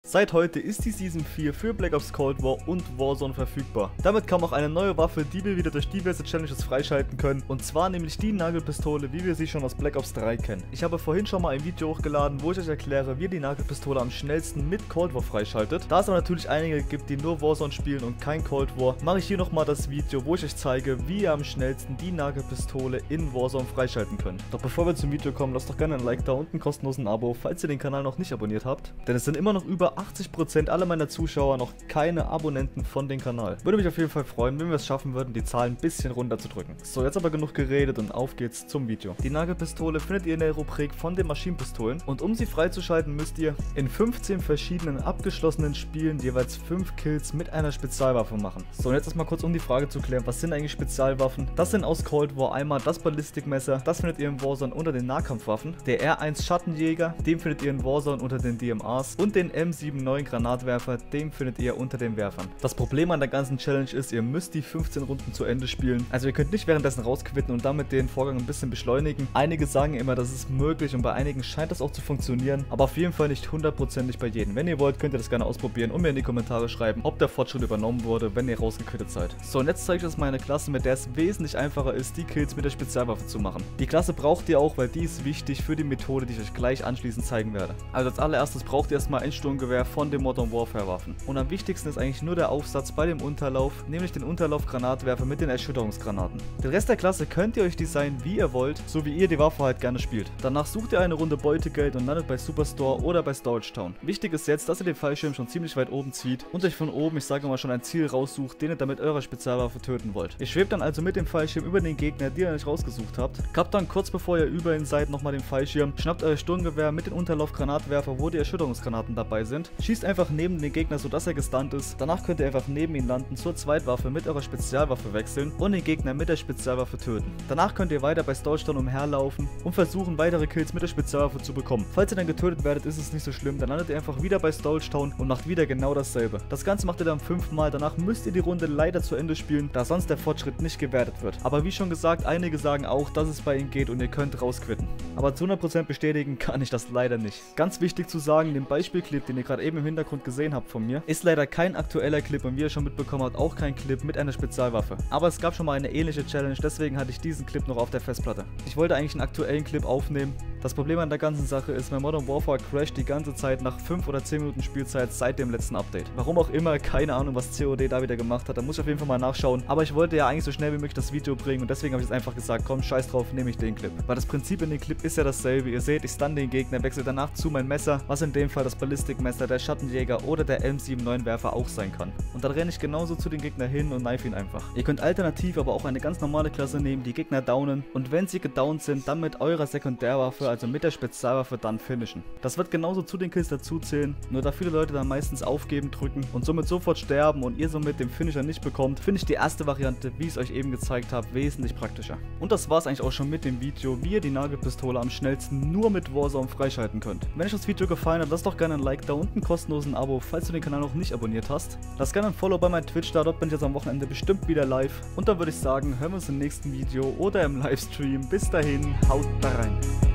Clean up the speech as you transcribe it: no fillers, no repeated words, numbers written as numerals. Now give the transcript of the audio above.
Seit heute ist die Season 4 für Black Ops Cold War und Warzone verfügbar. Damit kam auch eine neue Waffe, die wir wieder durch diverse Challenges freischalten können. Und zwar nämlich die Nagelpistole, wie wir sie schon aus Black Ops 3 kennen. Ich habe vorhin schon mal ein Video hochgeladen, wo ich euch erkläre, wie ihr die Nagelpistole am schnellsten mit Cold War freischaltet. Da es aber natürlich einige gibt, die nur Warzone spielen und kein Cold War, mache ich hier nochmal das Video, wo ich euch zeige, wie ihr am schnellsten die Nagelpistole in Warzone freischalten könnt. Doch bevor wir zum Video kommen, lasst doch gerne ein Like da und ein kostenlosen Abo, falls ihr den Kanal noch nicht abonniert habt. Denn es sind immer noch über 80% aller meiner Zuschauer noch keine Abonnenten von dem Kanal. Würde mich auf jeden Fall freuen, wenn wir es schaffen würden, die Zahlen ein bisschen runterzudrücken. So, jetzt aber genug geredet und auf geht's zum Video. Die Nagelpistole findet ihr in der Rubrik von den Maschinenpistolen und um sie freizuschalten, müsst ihr in 15 verschiedenen abgeschlossenen Spielen jeweils 5 Kills mit einer Spezialwaffe machen. So, und jetzt erstmal kurz um die Frage zu klären, was sind eigentlich Spezialwaffen? Das sind aus Cold War einmal das Ballistikmesser, das findet ihr in Warzone unter den Nahkampfwaffen, der R1 Schattenjäger, den findet ihr in Warzone unter den DMAs und den M79 Granatwerfer, den findet ihr unter den Werfern. Das Problem an der ganzen Challenge ist, ihr müsst die 15 Runden zu Ende spielen. Also ihr könnt nicht währenddessen rausquitten und damit den Vorgang ein bisschen beschleunigen. Einige sagen immer, das ist möglich und bei einigen scheint das auch zu funktionieren, aber auf jeden Fall nicht hundertprozentig bei jedem. Wenn ihr wollt, könnt ihr das gerne ausprobieren und mir in die Kommentare schreiben, ob der Fortschritt übernommen wurde, wenn ihr rausgequittet seid. So, und jetzt zeige ich euch meine Klasse, mit der es wesentlich einfacher ist, die Kills mit der Spezialwaffe zu machen. Die Klasse braucht ihr auch, weil die ist wichtig für die Methode, die ich euch gleich anschließend zeigen werde. Also als allererstes braucht ihr erstmal ein Sturmgewehr von den Modern Warfare Waffen. Und am wichtigsten ist eigentlich nur der Aufsatz bei dem Unterlauf, nämlich den Unterlauf-Granatwerfer mit den Erschütterungsgranaten. Den Rest der Klasse könnt ihr euch designen, wie ihr wollt, so wie ihr die Waffe halt gerne spielt. Danach sucht ihr eine Runde Beutegeld und landet bei Superstore oder bei Storage Town. Wichtig ist jetzt, dass ihr den Fallschirm schon ziemlich weit oben zieht und euch von oben, ich sage mal, schon ein Ziel raussucht, den ihr damit eurer Spezialwaffe töten wollt. Ihr schwebt dann also mit dem Fallschirm über den Gegner, den ihr euch rausgesucht habt, kappt dann kurz bevor ihr über ihn seid nochmal den Fallschirm, schnappt euer Sturmgewehr mit dem Unterlauf-Granatwerfer, wo die Erschütterungsgranaten dabei sind, schießt einfach neben den Gegner, sodass er gestunt ist. Danach könnt ihr einfach neben ihn landen, zur Zweitwaffe mit eurer Spezialwaffe wechseln und den Gegner mit der Spezialwaffe töten. Danach könnt ihr weiter bei Storage Town umherlaufen und versuchen, weitere Kills mit der Spezialwaffe zu bekommen. Falls ihr dann getötet werdet, ist es nicht so schlimm, dann landet ihr einfach wieder bei Storage Town und macht wieder genau dasselbe. Das Ganze macht ihr dann 5-mal, danach müsst ihr die Runde leider zu Ende spielen, da sonst der Fortschritt nicht gewertet wird. Aber wie schon gesagt, einige sagen auch, dass es bei ihnen geht und ihr könnt rausquitten. Aber zu 100% bestätigen kann ich das leider nicht. Ganz wichtig zu sagen, den Beispielclip, den ihr gerade eben im Hintergrund gesehen habt von mir, ist leider kein aktueller Clip und wie ihr schon mitbekommen habt, auch kein Clip mit einer Spezialwaffe. Aber es gab schon mal eine ähnliche Challenge, deswegen hatte ich diesen Clip noch auf der Festplatte. Ich wollte eigentlich einen aktuellen Clip aufnehmen. Das Problem an der ganzen Sache ist, mein Modern Warfare crasht die ganze Zeit nach 5 oder 10 Minuten Spielzeit seit dem letzten Update. Warum auch immer, keine Ahnung, was COD da wieder gemacht hat, da muss ich auf jeden Fall mal nachschauen. Aber ich wollte ja eigentlich so schnell wie möglich das Video bringen und deswegen habe ich jetzt einfach gesagt, komm, scheiß drauf, nehme ich den Clip. Weil das Prinzip in dem Clip ist ja dasselbe. Ihr seht, ich stun den Gegner, wechsle danach zu mein Messer, was in dem Fall das Ballistikmesser, der Schattenjäger oder der M79 Werfer auch sein kann. Und dann renne ich genauso zu den Gegner hin und knife ihn einfach. Ihr könnt alternativ aber auch eine ganz normale Klasse nehmen, die Gegner downen und wenn sie gedownt sind, dann mit eurer Sekundärwaffe, also mit der Spezialwaffe, dann finishen. Das wird genauso zu den Kills dazu zählen, nur da viele Leute dann meistens aufgeben drücken und somit sofort sterben und ihr somit den Finisher nicht bekommt, finde ich die erste Variante, wie ich es euch eben gezeigt habe, wesentlich praktischer. Und das war es eigentlich auch schon mit dem Video, wie ihr die Nagelpistole am schnellsten nur mit Warzone freischalten könnt. Wenn euch das Video gefallen hat, lasst doch gerne ein Like da und einen kostenlosen Abo, falls du den Kanal noch nicht abonniert hast. Lasst gerne ein Follow bei meinem Twitch da, dort bin ich jetzt am Wochenende bestimmt wieder live. Und dann würde ich sagen, hören wir uns im nächsten Video oder im Livestream. Bis dahin, haut da rein.